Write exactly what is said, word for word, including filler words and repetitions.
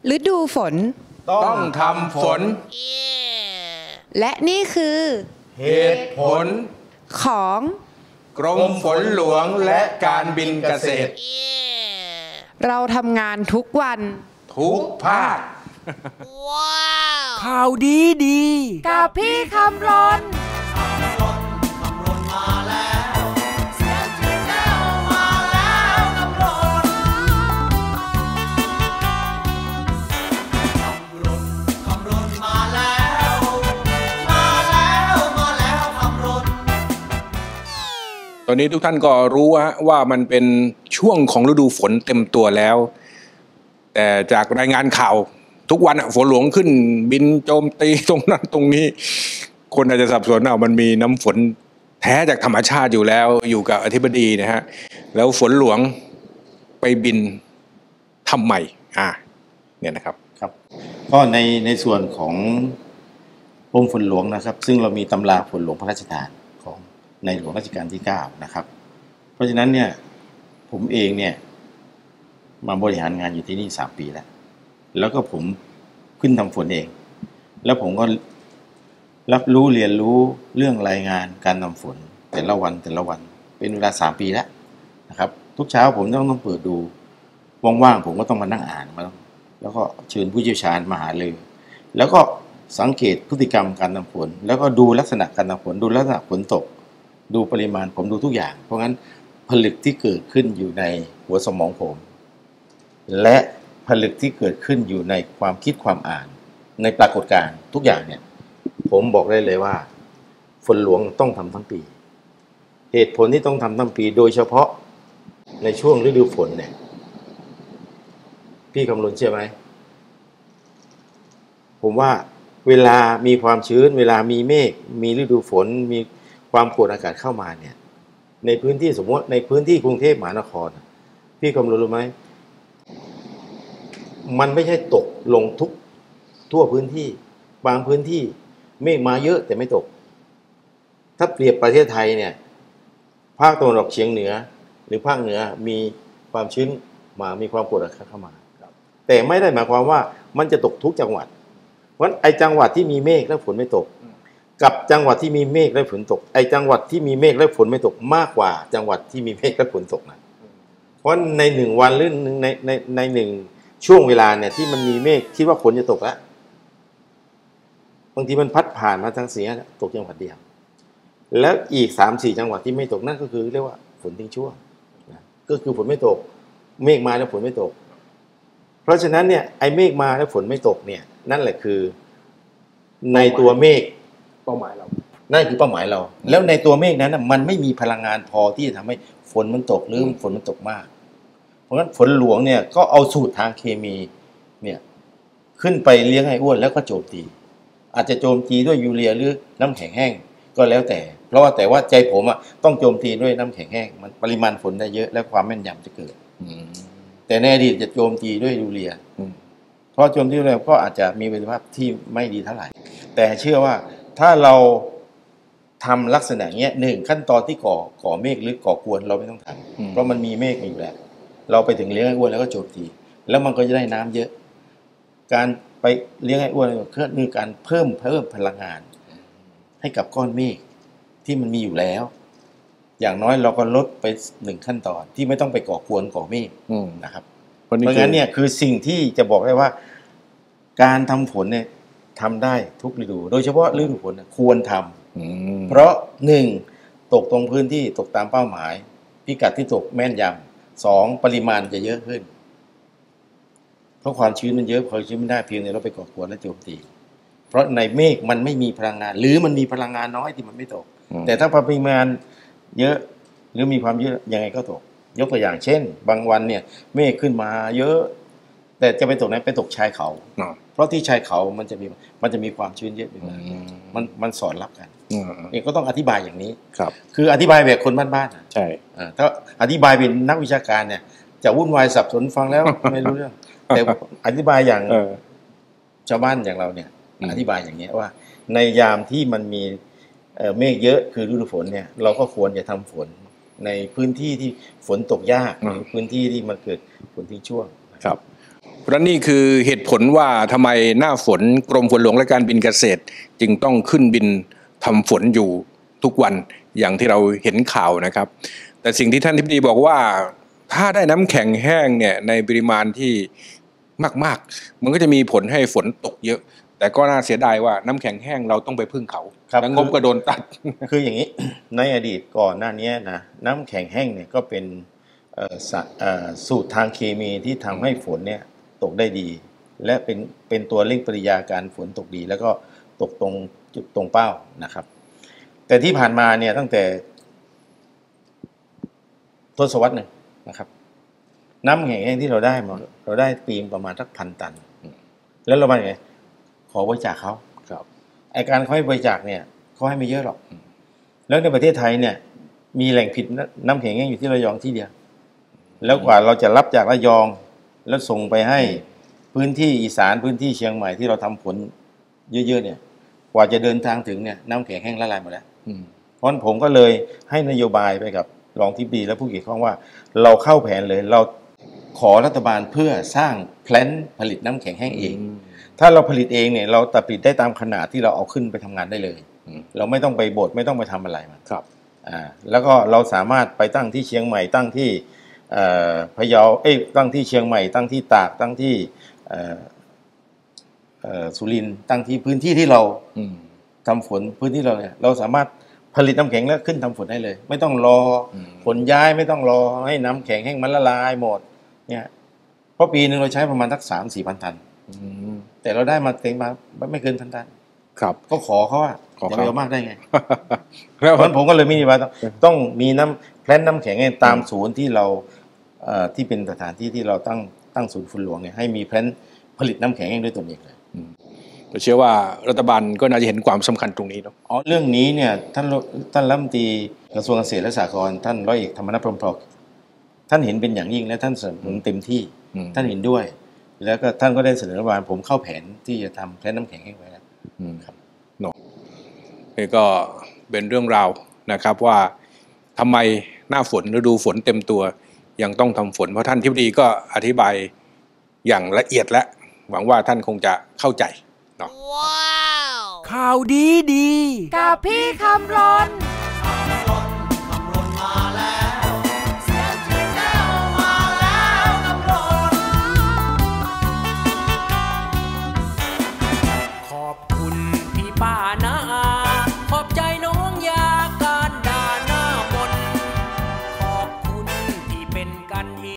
ฤดูฝนต้องทำฝนและนี่คือเหตุผลของกรมฝนหลวงและการบินเกษตรเราทำงานทุกวันทุกภาคข่าวดีดีกับพี่คำรณตอนนี้ทุกท่านก็รู้ว่ามันเป็นช่วงของฤดูฝนเต็มตัวแล้วแต่จากรายงานข่าวทุกวันฝนหลวงขึ้นบินโจมตีตรงนั้นตรงนี้คนอาจจะสับสนเอามันมีน้ำฝนแท้จากธรรมชาติอยู่แล้วอยู่กับอธิบดีนะฮะแล้วฝนหลวงไปบินทำไมอ่าเนี่ยนะครับครับก็ในในส่วนของกรมฝนหลวงนะครับซึ่งเรามีตำราฝนหลวงพระราชทานของในหลวงรัชกาลที่เก้านะครับเพราะฉะนั้นเนี่ยผมเองเนี่ยมาบริหารงานอยู่ที่นี่สามปีแล้วแล้วก็ผมขึ้นทำฝนเองแล้วผมก็รับรู้เรียนรู้เรื่องรายงานการทำฝนแต่ละวันแต่ละวันเป็นเวลาสามปีแล้วนะครับทุกเช้าผมต้องต้องเปิดดูว่างๆผมก็ต้องมานั่งอ่านมาแล้วก็เชิญผู้เชี่ยวชาญมาหาเลยแล้วก็สังเกตพฤติกรรมการทำฝนแล้วก็ดูลักษณะการทำฝนดูลักษณะฝนตกดูปริมาณผมดูทุกอย่างเพราะงั้นผลึกที่เกิดขึ้นอยู่ในหัวสมองผมและผลึกที่เกิดขึ้นอยู่ในความคิดความอ่านในปรากฏการณ์ทุกอย่างเนี่ยผมบอกได้เลยว่าฝนหลวงต้องทำทั้งปีเหตุผลที่ต้องทำทั้งปีโดยเฉพาะในช่วงฤดูฝนเนี่ยพี่คำนวณเชื่อไหมผมว่าเวลามีความชื้นเวลามีเมฆมีฤดูฝนมีความกดอากาศเข้ามาเนี่ยในพื้นที่สมมติในพื้นที่กรุงเทพมหานครพี่คำนวณรู้ไหมมันไม่ใช่ตกลงทุกทั่วพื้นที่บางพื้นที่เมฆมาเยอะแต่ไม่ตกถ้าเปรียบประเทศไทยเนี่ยภาคตะวันออกเฉียงเหนือหรือภาคเหนือมีความชื้นมามีความกดอากาศเข้ามาแต่ไม่ได้หมายความว่ามันจะตกทุกจังหวัดเพราะไอ้จังหวัดที่มีเมฆและฝนไม่ตกกับจังหวัดที่มีเมฆและฝนตกไอ้จังหวัดที่มีเมฆและฝนไม่ตกมากกว่าจังหวัดที่มีเมฆและฝนตกนะเพราะในหนึ่งวันหรือในในในหนึ่งช่วงเวลาเนี่ยที่มันมีเมฆคิดว่าฝนจะตกแล้วบางทีมันพัดผ่านมาทางเสียตกจังหวัดเดียวแล้วอีกสามสี่จังหวัดที่ไม่ตกนั่นก็คือเรียกว่าฝนทิ้งช่วงนะก็คือฝนไม่ตกเมฆมาแล้วฝนไม่ตกเพราะฉะนั้นเนี่ยไอ้เมฆมาแล้วฝนไม่ตกเนี่ยนั่นแหละคือในตัวเมฆเป้าหมายเรานั่นคือเป้าหมายเราแล้วในตัวเมฆนั้นมันไม่มีพลังงานพอที่จะทำให้ฝนมันตกหรือฝนมันตกมากเพราะฉะนั้นฝนหลวงเนี่ยก็เอาสูตรทางเคมีเนี่ยขึ้นไปเลี้ยงให้อ้วนแล้วก็โจมตีอาจจะโจมตีด้วยยูเรียหรือน้ำแข็งแห้งก็แล้วแต่เพราะว่าแต่ว่าใจผมอ่ะต้องโจมตีด้วยน้ำแข็งแห้งมันปริมาณฝนได้เยอะและความแม่นยำจะเกิดแต่ในอดีตจะโจมตีด้วยยูเรียเพราะโจมตีด้วยก็อาจจะมีประสิทธิภาพที่ไม่ดีเท่าไหร่แต่เชื่อว่าถ้าเราทำลักษณะเงี้ยหนึ่งขั้นตอนที่ก่อก่อเมฆหรือก่อกวนเราไม่ต้องทำเพราะมันมีเมฆอยู่แล้วเราไปถึงเลี้ยงไอ้อ้วนแล้วก็โจมตีแล้วมันก็จะได้น้ำเยอะการไปเลี้ยงไอ้อ้วนก็คือการเพิ่มเพิ่มพลังงานให้กับก้อนเมฆที่มันมีอยู่แล้วอย่างน้อยเราก็ลดไปหนึ่งขั้นตอนที่ไม่ต้องไปก่อกวนก่อเมฆนะครับเพราะงั้นเนี่ยคือสิ่งที่จะบอกได้ว่าการทำฝนเนี่ยทำได้ทุกฤดูโดยเฉพาะฤดูฝนควรทำเพราะหนึ่งตกตรงพื้นที่ตกตามเป้าหมายพิกัดที่ตกแม่นยำสองปริมาณจะเยอะขึ้นเพราะความชื้นมันเยอะพอชื้นไม่ได้เพียงแต่เราไปก่อกวนและโจมตีเพราะในเมฆมันไม่มีพลังงานหรือมันมีพลังงานน้อยที่มันไม่ตกแต่ถ้าปริมาณเยอะหรือมีความเยอะยังไงก็ตกยกตัวอย่างเช่นบางวันเนี่ยเมฆขึ้นมาเยอะแต่จะไปตกไหนไปตกชายเขาเพราะที่ชายเขามันจะมีมันจะมีความชื้นเยอะอยู่มันมันสอดรับกันนี่ก็ต้องอธิบายอย่างนี้ครับคืออธิบายแบบคนบ้านๆใช่ถ้าอธิบายเป็นนักวิชาการเนี่ยจะวุ่นวายสับสนฟังแล้วไม่รู้เรื่องแต่อธิบายอย่างชาวบ้านอย่างเราเนี่ยอธิบายอย่างนี้ว่าในยามที่มันมีเมฆเยอะคือฤดูฝนเนี่ยเราก็ควรจะทำฝนในพื้นที่ที่ฝนตกยากหรือพื้นที่ที่มันเกิดฝนทิ้งช่วงครับเพราะนี่คือเหตุผลว่าทำไมหน้าฝนกรมฝนหลวงและการบินเกษตรจึงต้องขึ้นบินทำฝนอยู่ทุกวันอย่างที่เราเห็นข่าวนะครับแต่สิ่งที่ท่านทิบดีบอกว่าถ้าได้น้ำแข็งแห้งเนี่ยในปริมาณที่มากๆมันก็จะมีผลให้ฝนตกเยอะแต่ก็น่าเสียดายว่าน้ำแข็งแห้งเราต้องไปพึ่งเขาแล้วงบก็โดนตัดคืออย่างนี้ ในอดีตก่อนหน้านี้นะน้ำแข็งแห้งเนี่ยก็เป็นสูตรทางเคมีที่ทำให้ฝนเนี่ยตกได้ดีและเป็นเป็นตัวเร่งปฏิกิริยาการฝนตกดีแล้วก็ตกตรงจุดตรงเป้านะครับแต่ที่ผ่านมาเนี่ยตั้งแต่ทศวรรษหนึ่งนะครับน้ำแข็งแห้งที่เราได้มาเราได้ปีมประมาณสักพันตันแล้วเราไปไงขอบริจาคเขาครับไอการเขาให้บริจาคเนี่ยเขาให้ไม่เยอะหรอกแล้วในประเทศไทยเนี่ยมีแหล่งผลิตน้ำแข็งแห้งอยู่ที่ระยองที่เดียวแล้วกว่าเราจะรับจากระยองแล้วส่งไปให้พื้นที่อีสานพื้นที่เชียงใหม่ที่เราทำผลเยอะๆเนี่ยกว่าจะเดินทางถึงเนี่ยน้ำแข็งแห้งละลายหมดแล้วเพราะฉะนั้นผมก็เลยให้นโยบายไปกับรองทิบดีและผู้เกี่ยวข้องว่าเราเข้าแผนเลยเราขอรัฐบาลเพื่อสร้างแพลนผลิตน้ำแข็งแห้งเองถ้าเราผลิตเองเนี่ยเราผลิตได้ตามขนาดที่เราเอาขึ้นไปทำงานได้เลยเราไม่ต้องไปบดไม่ต้องไปทำอะไรมันครับอ่าแล้วก็เราสามารถไปตั้งที่เชียงใหม่ตั้งที่พะเยาเอ้ยตั้งที่เชียงใหม่ตั้งที่ตากตั้งที่สุรินทร์ตั้งที่พื้นที่ที่เราทำฝนพื้นที่เราเนี่ยเราสามารถผลิตน้ำแข็งแล้วขึ้นทำฝนได้เลยไม่ต้องรอฝนย้ายไม่ต้องรอให้น้ำแข็งแห้งมันละลายหมดเนี่ยเพราะปีนึงเราใช้ประมาณสักสามสี่พันตันแต่เราได้มาเต็มมาไม่เกินพันตันครับก็ขอเขาว่าจะไม่เอามากได้ไงเพราะฉะนั้นผมก็เลยมีนโยบายต้องมีน้ำแพลนน้ำแข็งตามศูนย์ที่เราที่เป็นสถานที่ที่เราตั้งตั้งศูนย์ฝนหลวงเนี่ยให้มีแพลนผลิตน้ำแข็งเองด้วยตนเองเลยผมเชื่อว่ารัฐบาลก็น่าจะเห็นความสำคัญตรงนี้เนาะอ๋อเรื่องนี้เนี่ยท่านท่านรัฐมนตรีกระทรวงเกษตรและสหกรณ์ท่านร้อยเอกธรรมนัสพรหมเผ่าท่านเห็นเป็นอย่างยิ่งและท่านสนับสนุนเต็มที่ท่านเห็นด้วยแล้วก็ท่านก็ได้เสนอรัฐบาลผมเข้าแผนที่จะทำแพลนน้ำแข็งให้ไว้แล้วครับเนาะนี่ก็เป็นเรื่องราวนะครับว่าทำไมหน้าฝนฤดูฝนเต็มตัวยังต้องทำฝนเพราะท่านทิบดีก็อธิบายอย่างละเอียดและหวังว่าท่านคงจะเข้าใจเนาะข่าวดีดีกับพี่คำรณ